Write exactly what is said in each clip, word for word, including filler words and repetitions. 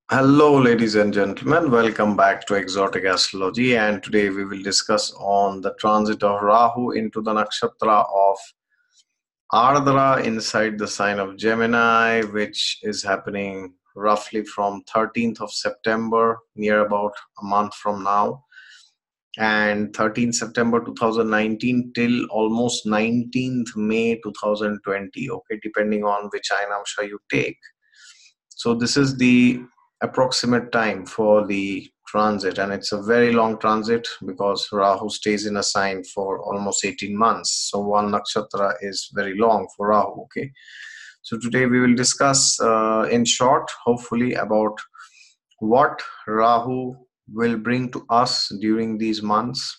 Hello, ladies and gentlemen. Welcome back to Exotic Astrology. And today we will discuss on the transit of Rahu into the nakshatra of Ardra inside the sign of Gemini, which is happening roughly from thirteenth of September, near about a month from now, and thirteenth September two thousand nineteen till almost nineteenth May two thousand twenty. Okay, depending on which Ainamsha you take. So this is the approximate time for the transit, and it's a very long transit because Rahu stays in a sign for almost eighteen months. So one nakshatra is very long for Rahu. Okay. So today we will discuss uh, in short, hopefully, about what Rahu will bring to us during these months.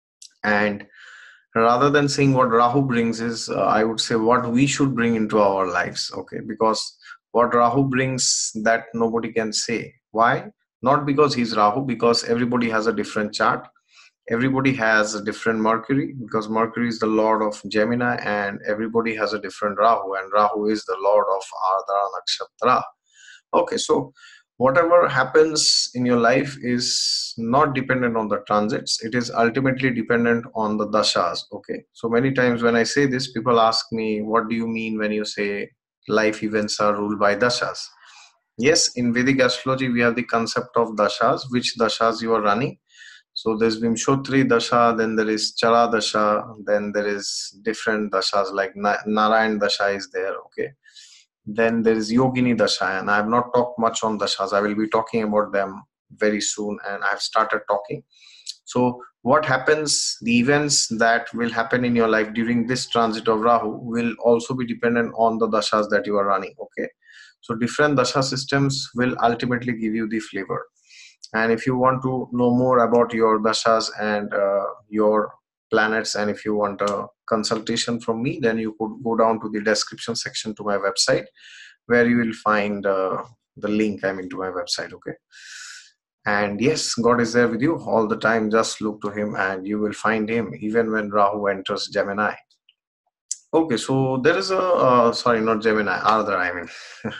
And rather than saying what Rahu brings is, uh, I would say what we should bring into our lives. Okay. Because what Rahu brings, that nobody can say. Why? Not because he's Rahu, because everybody has a different chart. Everybody has a different Mercury, because Mercury is the lord of Gemini, and everybody has a different Rahu, and Rahu is the lord of Adra Nakshatra. Okay, so whatever happens in your life is not dependent on the transits. It is ultimately dependent on the dashas. Okay, so many times when I say this, people ask me, what do you mean when you say life events are ruled by dashas? Yes, in Vedic astrology, we have the concept of dashas, which dashas you are running. So there's Vimshotri dasha, then there is Chara dasha, then there is different dashas like Na- Narayan dasha is there. Okay. Then there is Yogini dasha, and I have not talked much on dashas. I will be talking about them very soon, and I've started talking. So what happens, the events that will happen in your life during this transit of Rahu will also be dependent on the dashas that you are running. Okay. So different dasha systems will ultimately give you the flavor. And if you want to know more about your dashas and uh, your planets, and if you want a consultation from me, then you could go down to the description section to my website, where you will find uh, the link, I mean, to my website. Okay. And yes, God is there with you all the time. Just look to him and you will find him even when Rahu enters Gemini. Okay, so there is a, uh, sorry, not Gemini, Ardra, I mean.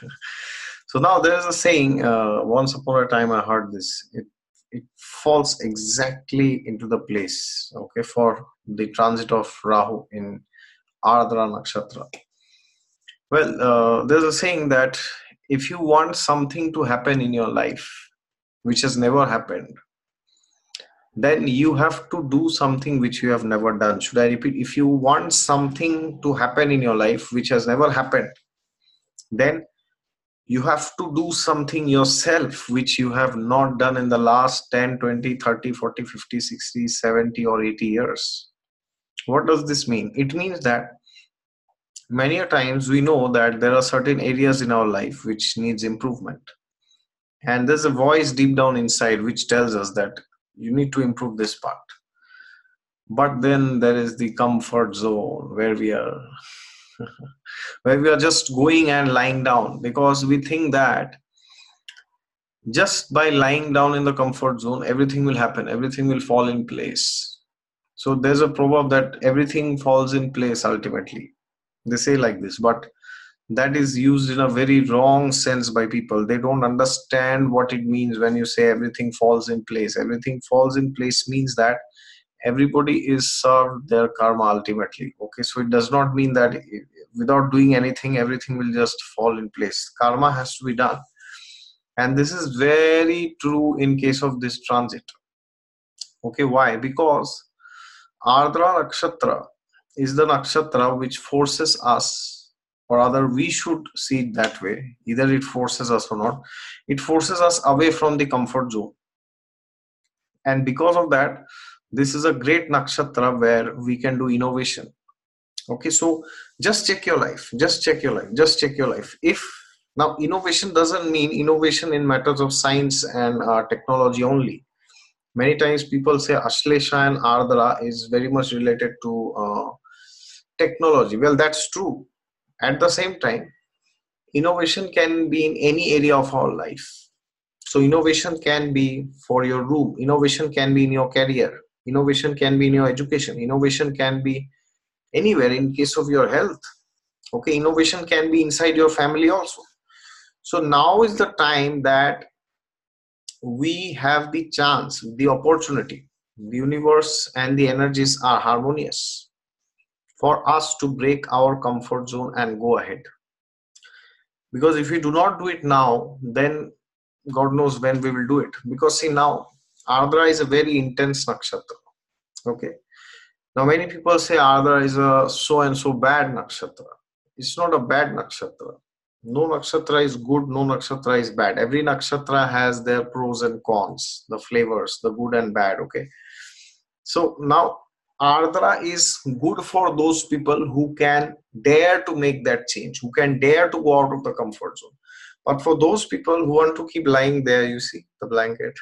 So now there is a saying, uh, once upon a time I heard this. It, it falls exactly into the place, okay, for the transit of Rahu in Adra Nakshatra. Well, uh, there's a saying that if you want something to happen in your life, which has never happened, then you have to do something which you have never done. Should I repeat? If you want something to happen in your life which has never happened, then you have to do something yourself which you have not done in the last ten, twenty, thirty, forty, fifty, sixty, seventy, or eighty years. What does this mean? It means that many a times we know that there are certain areas in our life which needs improvement, and there's a voice deep down inside which tells us that you need to improve this part. But then there is the comfort zone where we are where we are just going and lying down, because we think that just by lying down in the comfort zone everything will happen, everything will fall in place. So there's a proverb that everything falls in place ultimately. They say like this, but that is used in a very wrong sense by people. They don't understand what it means when you say everything falls in place. Everything falls in place means that everybody is served their karma ultimately. Okay, so it does not mean that without doing anything everything will just fall in place. Karma has to be done, and this is very true in case of this transit. Okay, why? Because Ardra Nakshatra is the nakshatra which forces us, or rather we should see it that way, either it forces us or not, it forces us away from the comfort zone. And because of that, this is a great nakshatra where we can do innovation. Okay, so just check your life, just check your life, just check your life. If now innovation doesn't mean innovation in matters of science and uh, technology only. Many times people say Ashlesha and Ardra is very much related to uh, technology. Well, that's true. At the same time, innovation can be in any area of our life. So innovation can be for your room, innovation can be in your career, innovation can be in your education, innovation can be anywhere in case of your health. Okay, innovation can be inside your family also. So now is the time that we have the chance, the opportunity, the universe and the energies are harmonious for us to break our comfort zone and go ahead. Because if we do not do it now, then God knows when we will do it. Because see, now Ardra is a very intense nakshatra. Okay. Now many people say Ardra is a so and so bad nakshatra. It's not a bad nakshatra. No nakshatra is good, no nakshatra is bad. Every nakshatra has their pros and cons, the flavors, the good and bad. Okay. So now Ardra is good for those people who can dare to make that change, who can dare to go out of the comfort zone. But for those people who want to keep lying there, you see the blanket,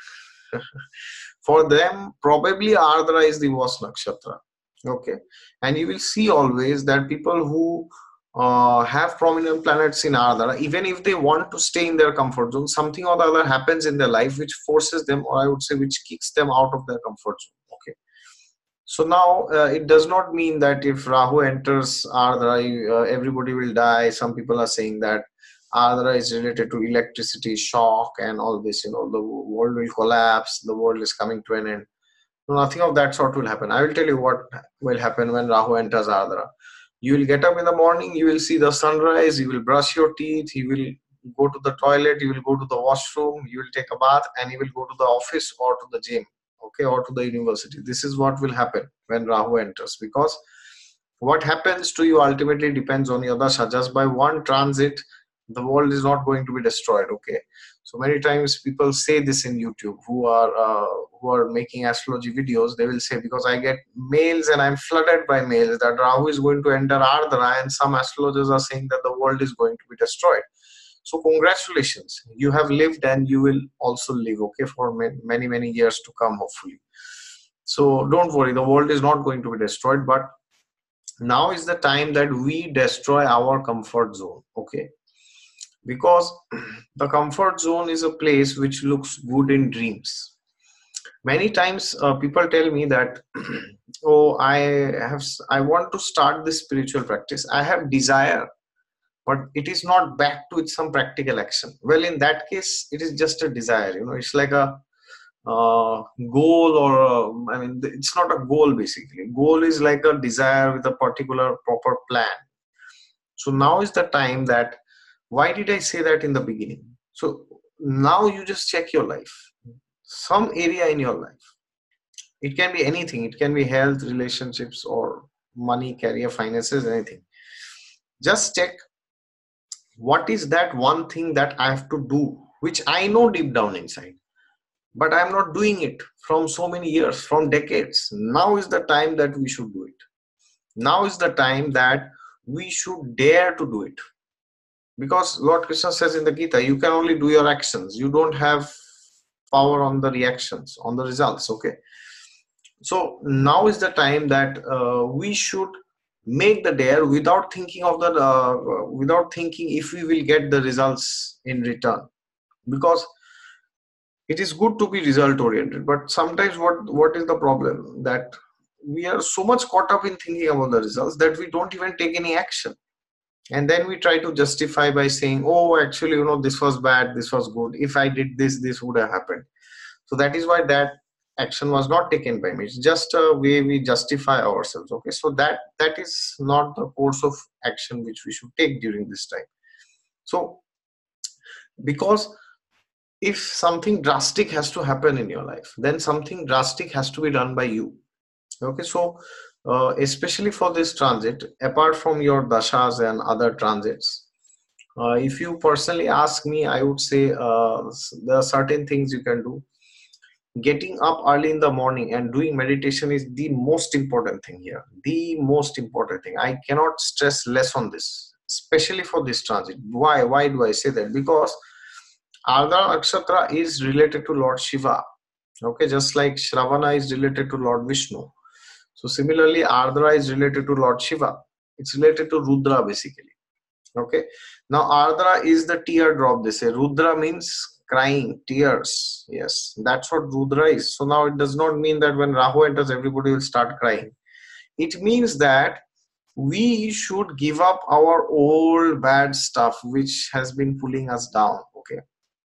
for them, probably Ardra is the worst nakshatra. Okay. And you will see always that people who uh, have prominent planets in Ardra, even if they want to stay in their comfort zone, something or the other happens in their life which forces them, or I would say which kicks them out of their comfort zone. Okay. So now uh, it does not mean that if Rahu enters Ardra, uh, everybody will die. Some people are saying that Ardra is related to electricity shock and all this, you know, the world will collapse, the world is coming to an end. No, nothing of that sort will happen. I will tell you what will happen when Rahu enters Ardra. You will get up in the morning, you will see the sunrise, you will brush your teeth, you will go to the toilet, you will go to the washroom, you will take a bath, and you will go to the office or to the gym. Okay, or to the university. This is what will happen when Rahu enters, because what happens to you ultimately depends on your dasha. Just by one transit, the world is not going to be destroyed. Okay, so many times people say this in YouTube, who are uh, who are making astrology videos. They will say, because I get mails and I'm flooded by mails that Rahu is going to enter Ardra, and some astrologers are saying that the world is going to be destroyed. So congratulations, you have lived and you will also live, okay, for many, many years to come, hopefully. So don't worry, the world is not going to be destroyed, but now is the time that we destroy our comfort zone, okay? Because the comfort zone is a place which looks good in dreams. Many times uh, people tell me that, oh, I have, I want to start this spiritual practice. I have desire, but it is not back to its some practical action. Well, in that case, it is just a desire. You know, it's like a uh, goal, or a, I mean, it's not a goal basically. Goal is like a desire with a particular proper plan. So now is the time that, why did I say that in the beginning? So now you just check your life, some area in your life. It can be anything. It can be health, relationships, or money, career, finances, anything. Just check, what is that one thing that I have to do, which I know deep down inside, but I'm not doing it from so many years, from decades. Now is the time that we should do it. Now is the time that we should dare to do it. Because Lord Krishna says in the Gita, you can only do your actions. You don't have power on the reactions, on the results, okay? So now is the time that uh, we should make the dare without thinking of the, uh, without thinking if we will get the results in return. Because it is good to be result oriented, but sometimes what, what is the problem? That we are so much caught up in thinking about the results that we don't even take any action. And then we try to justify by saying, oh, actually, you know, this was bad, this was good. If I did this, this would have happened. So that is why that action was not taken by me. It's just a way we justify ourselves. Okay, so that that is not the course of action which we should take during this time. So, because if something drastic has to happen in your life, then something drastic has to be done by you. Okay, so uh, especially for this transit, apart from your dashas and other transits, uh, if you personally ask me, I would say uh, there are certain things you can do. Getting up early in the morning and doing meditation is the most important thing here. The most important thing. I cannot stress less on this, especially for this transit. Why? Why do I say that? Because Adra Nakshatra is related to Lord Shiva. Okay, just like Shravana is related to Lord Vishnu. So similarly, Ardra is related to Lord Shiva. It's related to Rudra basically. Okay. Now Ardra is the teardrop. They say Rudra means crying, tears. Yes, that's what Rudra is. So now it does not mean that when Rahu enters, everybody will start crying. It means that we should give up our old bad stuff which has been pulling us down. Okay.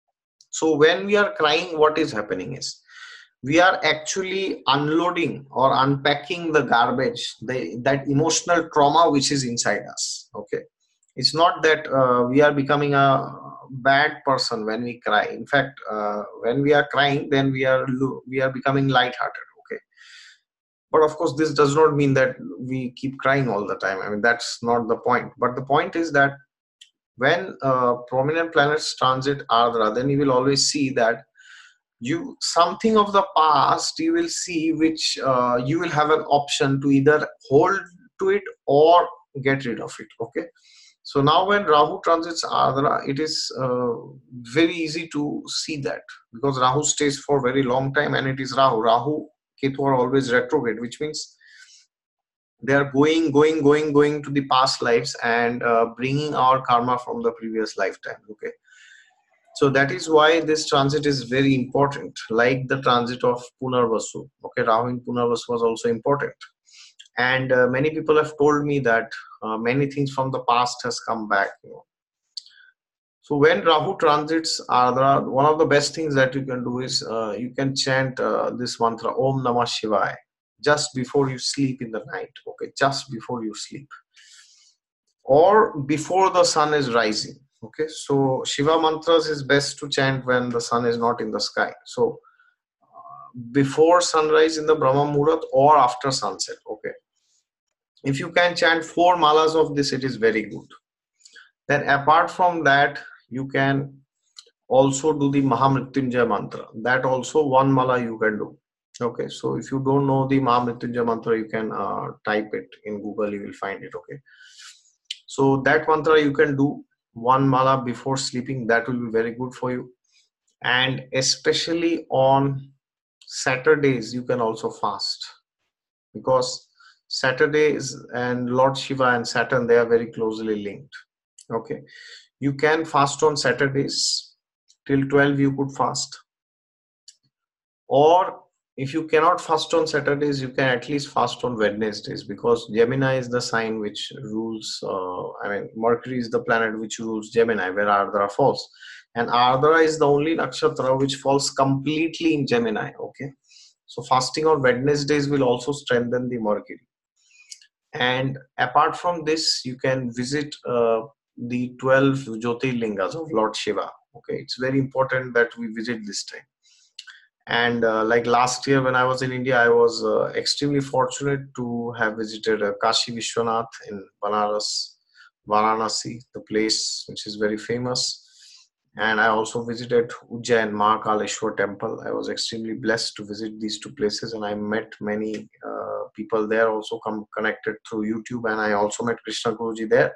So when we are crying, what is happening is we are actually unloading or unpacking the garbage, the, that emotional trauma which is inside us. Okay, it's not that uh, we are becoming a bad person when we cry. In fact, uh, when we are crying, then we are we are becoming light-hearted. Okay, but of course this does not mean that we keep crying all the time. I mean, that's not the point. But the point is that when uh, prominent planets transit Ardra, then you will always see that you something of the past you will see, which uh, you will have an option to either hold to it or get rid of it. Okay, so now when Rahu transits Ardra, it is uh, very easy to see that, because Rahu stays for very long time, and it is Rahu. Rahu, Ketu are always retrograde, which means they are going, going, going, going to the past lives and uh, bringing our karma from the previous lifetime. Okay, so that is why this transit is very important, like the transit of Punarvasu. Okay, Rahu in Punarvasu was also important, and uh, many people have told me that uh, many things from the past has come back. You know. So when Rahu transits Ardra, one of the best things that you can do is uh, you can chant uh, this mantra Om Namah Shivaya just before you sleep in the night. Okay, just before you sleep, or before the sun is rising. Okay, so Shiva mantras is best to chant when the sun is not in the sky. So before sunrise in the Brahma Muhurat or after sunset. Okay, if you can chant four malas of this, it is very good. Then apart from that, you can also do the Mahamrityunjaya mantra. That also one mala you can do. Okay, so if you don't know the Mahamrityunjaya mantra, you can uh, type it in Google, you will find it. Okay, so that mantra you can do one mala before sleeping. That will be very good for you. And especially on Saturdays, you can also fast, because Saturdays and Lord Shiva and Saturn, they are very closely linked. Okay, you can fast on Saturdays till twelve, you could fast, or if you cannot fast on Saturdays, you can at least fast on Wednesdays, because Gemini is the sign which rules, uh, I mean, Mercury is the planet which rules Gemini, where Ardra falls. And Ardra is the only nakshatra which falls completely in Gemini. Okay, so fasting on Wednesdays will also strengthen the Mercury. And apart from this, you can visit uh, the twelve Jyotirlingas of Lord Shiva. Okay, it's very important that we visit this time. And uh, like last year when I was in India, I was uh, extremely fortunate to have visited uh, Kashi Vishwanath in Banaras, Varanasi, the place which is very famous. And I also visited Ujjain Mahakaleshwar temple. I was extremely blessed to visit these two places, and I met many uh, people there, also come connected through YouTube, and I also met Krishna Guruji there.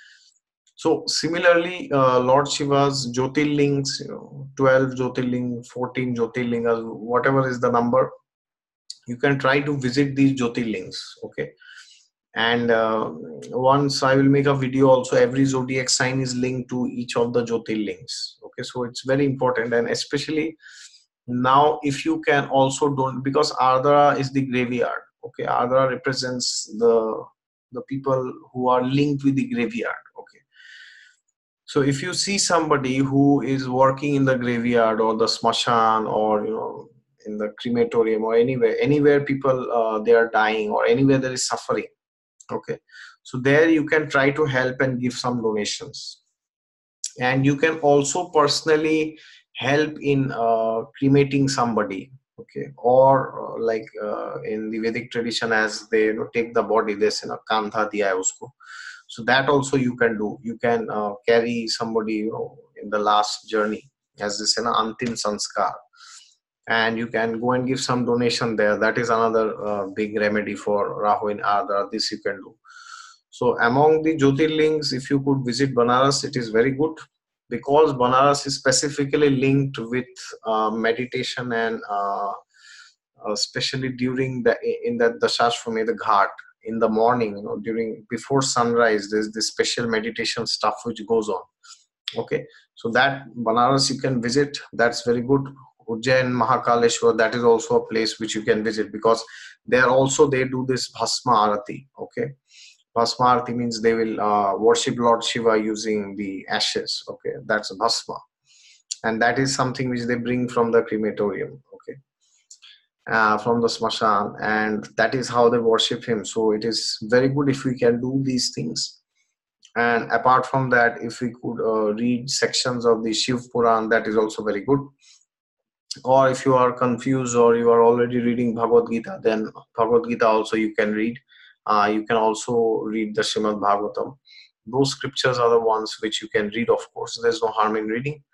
So similarly, uh, Lord Shiva's Jyotirlings, you know, twelve Jyotirling, fourteen Jyotirlingas, whatever is the number, you can try to visit these Jyotirlings. Okay, and uh, once I will make a video also, every zodiac sign is linked to each of the Jyotirlings. Okay, so it's very important, and especially now if you can also don't, because Ardra is the graveyard. Okay, Ardra represents the the people who are linked with the graveyard. Okay, so if you see somebody who is working in the graveyard or the smashan, or you know, in the crematorium, or anywhere anywhere people uh, they are dying, or anywhere there is suffering. Okay, so there you can try to help and give some donations, and you can also personally help in uh, cremating somebody. Okay, or uh, like uh, in the Vedic tradition, as they, you know, take the body, they say na kandha diya hai usko. So that also you can do. You can uh, carry somebody, you know, in the last journey, as they say na antim sanskar, and you can go and give some donation there. That is another uh, big remedy for Rahu in Ardra. This you can do. So among the Jyotirlings, if you could visit Banaras, it is very good, because Banaras is specifically linked with uh, meditation, and uh, uh, especially during the in that Dashashvamedha, the Ghat, in the morning, you know, during before sunrise, there's this special meditation stuff which goes on. Okay, so that Banaras you can visit. That's very good. Ujjain Mahakaleshwar, that is also a place which you can visit, because there also they do this Bhasma Arati. Okay, Bhasma Arati means they will uh, worship Lord Shiva using the ashes. Okay, that's Bhasma. and that is something which they bring from the crematorium, okay, uh, from the smashan, and that is how they worship him. So it is very good if we can do these things. And apart from that, if we could uh, read sections of the Shiv Puran, that is also very good. Or if you are confused or you are already reading Bhagavad Gita, then Bhagavad Gita also you can read. Uh, you can also read the Srimad Bhagavatam. Those scriptures are the ones which you can read, of course. There's no harm in reading.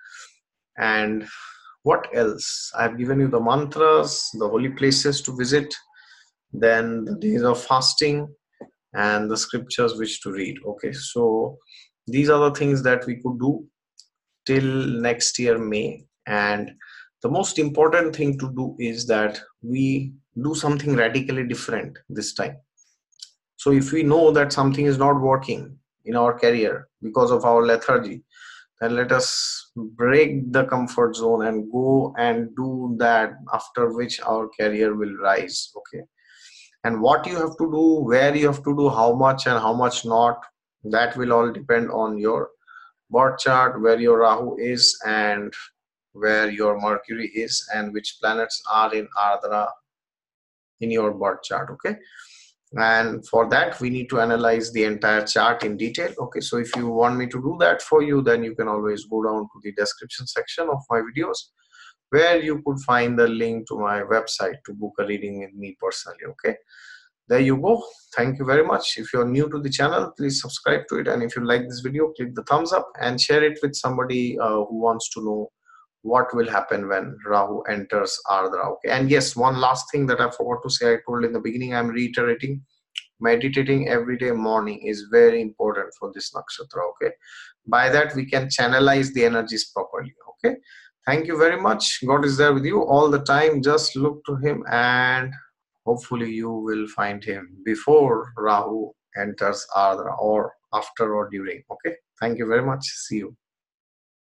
And what else? I've given you the mantras, the holy places to visit, then the days of fasting, and the scriptures which to read. Okay, so these are the things that we could do till next year May. And the most important thing to do is that we do something radically different this time. So if we know that something is not working in our career because of our lethargy, then let us break the comfort zone and go and do that, after which our career will rise. Okay, and what you have to do, where you have to do, how much and how much not, that will all depend on your birth chart, where your Rahu is and where your Mercury is, and which planets are in Ardra in your birth chart. Okay, and for that we need to analyze the entire chart in detail. Okay, so if you want me to do that for you, then you can always go down to the description section of my videos, where you could find the link to my website to book a reading with me personally. Okay, there you go. Thank you very much. If you're new to the channel, please subscribe to it, and if you like this video, click the thumbs up and share it with somebody uh, who wants to know what will happen when Rahu enters Ardra. Okay, and yes, one last thing that I forgot to say, I told in the beginning, I'm reiterating, meditating every day morning is very important for this nakshatra. Okay, by that we can channelize the energies properly. Okay, thank you very much. God is there with you all the time. Just look to him, and hopefully you will find him before Rahu enters Ardra, or after or during. Okay, thank you very much. See you.